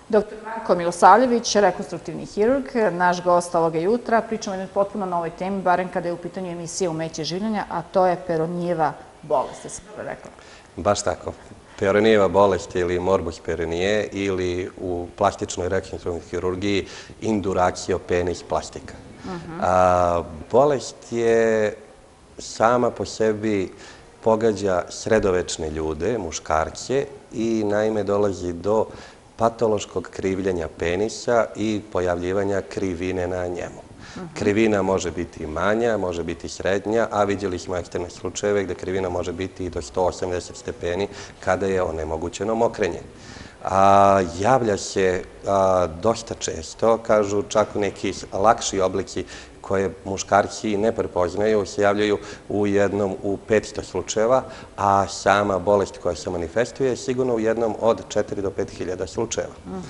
Dr. Marko Milosavljević, rekonstruktivni hirurg, naš gost ovoga jutra. Pričamo o jednoj potpuno novoj temi, barem kada je u pitanju emisija Umeće življenja, a to je Peyroniejeva bolest, sam rekla. Baš tako. Peyroniejeva bolest ili morbus Peyronije ili u plastičnoj rekonstruktivnoj hirurgiji induracio penis plastika. Bolest je sama po sebi pogađa sredovečne ljude, muškarce, i naime dolazi do patološkog krivljenja penisa i pojavljivanja krivine na njemu. Krivina može biti manja, može biti srednja, a vidjeli smo ekstremne slučajeve gde krivina može biti i do 180 stepeni kada je onemogućeno mokrenje. Javlja se dosta često, kažu čak neki lakši oblici koje muškarci ne prepoznaju, se javljaju u 500 slučajeva, a sama bolest koja se manifestuje je sigurno u jednom od 4 do 5 hiljada slučajeva.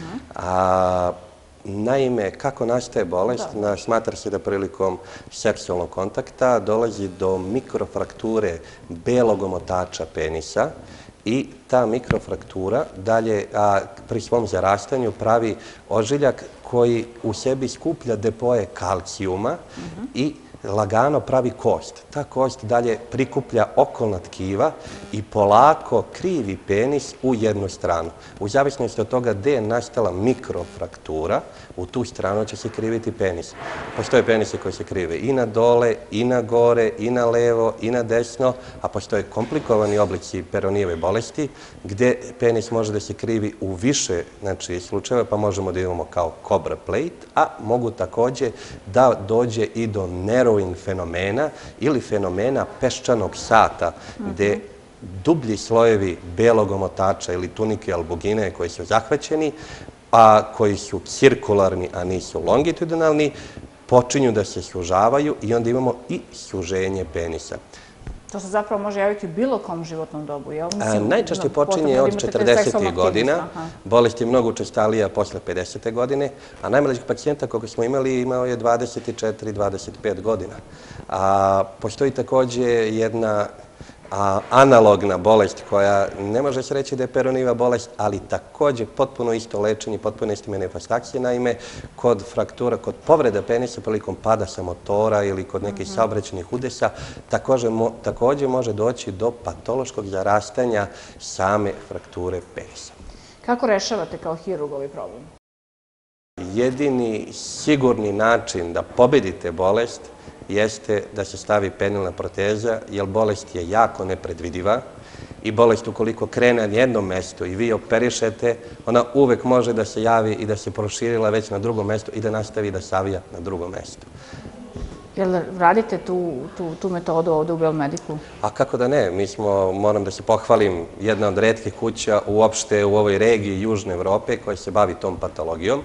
Naime, kako nastaje bolest? Smatra se da prilikom seksualnog kontakta dolazi do mikrofrakture belog omotača penisa i ta mikrofraktura dalje pri svom zarastanju pravi ožiljak koji u sebi skuplja depoje kalcijuma i lagano pravi kost. Ta kost dalje prikuplja okolna tkiva i polako krivi penis u jednu stranu. U zavisnosti od toga gde je nastala mikrofraktura, u tu stranu će se kriviti penis. Postoje penise koji se krive i na dole, i na gore, i na levo, i na desno, a postoje komplikovani oblici Peyronijeve bolesti, gde penis može da se krivi u više slučajeva, pa možemo da imamo kao cobra plate, a mogu takođe da dođe i do narrowing fenomena ili fenomena peščanog sata, gde dublji slojevi belog omotača ili tunike albugine koji su zahvaćeni, a koji su cirkularni, a nisu longitudinalni, počinju da se sužavaju i onda imamo i suženje penisa. To se zapravo može javiti u bilo kom životnom dobu, jel? Najčešće počinje od 40. godina. Bolest je mnogo učestalija posle 50. godine, a najmlađih pacijenta koliko smo imali imao je 24-25 godina. Postoji takođe jedna analogna bolest koja ne može se reći da je Peyronijeva bolest, ali takođe potpuno isto lečenje, potpuno isto manifestacije. Naime, kod fraktura, kod povreda penisa prilikom pada sa motora ili kod nekih saobraćajnih udesa, takođe može doći do patološkog zarastanja same frakture penisa. Kako rešavate kao hirurg ovaj problem? Jedini sigurni način da pobedite bolest jeste da se stavi penilna proteza, jer bolest je jako nepredvidiva i bolest ukoliko krene na jednom mestu i vi operišete, ona uvek može da se javi i da se proširila već na drugom mestu i da nastavi da savija na drugom mestu. Jel radite tu metodu ovde u Biomediku? A kako da ne? Mi smo, moram da se pohvalim, jedna od retkih kuća uopšte u ovoj regiji Južne Evrope koja se bavi tom patologijom.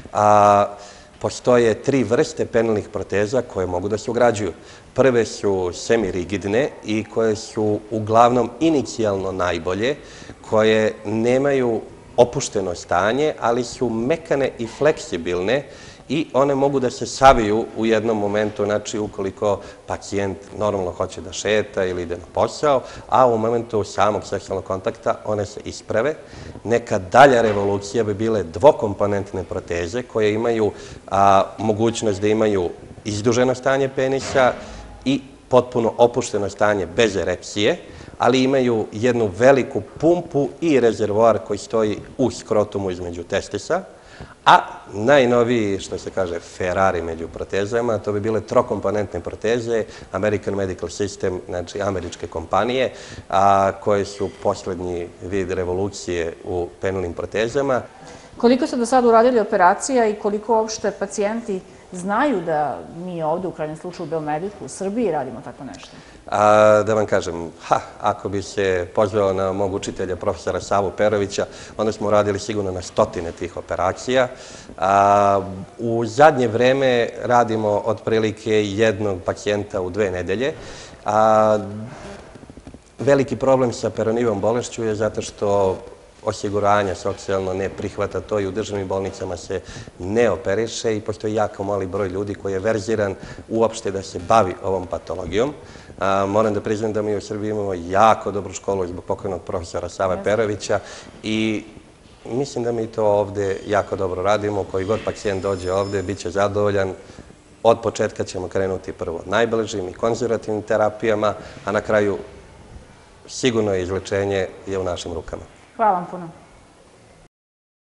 Postoje 3 vrste penilnih proteza koje mogu da se ugrađuju. Prve su semirigidne i koje su uglavnom inicijalno najbolje, koje nemaju opušteno stanje, ali su mekane i fleksibilne i one mogu da se saviju u jednom momentu, znači ukoliko pacijent normalno hoće da šeta ili ide na posao, a u momentu samog seksualnog kontakta one se isprave. Neka dalja revolucija bi bile dvokomponentne proteze koje imaju mogućnost da imaju izduženo stanje penisa i potpuno opušteno stanje bez erekcije, ali imaju jednu veliku pumpu i rezervoar koji stoji u skrotumu između testisa. A najnoviji, što se kaže, Ferrari među protezama, to bi bile trokomponentne proteze, American Medical System, znači američke kompanije, koje su poslednji vid revolucije u penilnim protezama. Koliko ste do sada uradili operacija i koliko uopšte pacijenti znaju da mi ovde, u krajnjem slučaju u Biomediku, u Srbiji radimo tako nešto? Da vam kažem, ako bi se pozvao na mog učitelja, profesora Savu Perovića, onda smo radili sigurno na stotine tih operacija. U zadnje vreme radimo otprilike jednog pacijenta u 2 nedelje. Veliki problem sa Peyronievom bolešću je zato što osiguranja socijalno ne prihvata to i u državnim bolnicama se ne operiše i postoji jako mali broj ljudi koji je verziran uopšte da se bavi ovom patologijom. Moram da priznam da mi u Srbiji imamo jako dobru školu zbog pokojnog profesora Save Perovića i Mislim da mi to ovde jako dobro radimo. Koji god pacijent dođe ovde, bit će zadovoljan. Od početka ćemo krenuti prvo najblažim i konzervativnim terapijama, a na kraju sigurno izlečenje je u našim rukama. Hvala vam puno.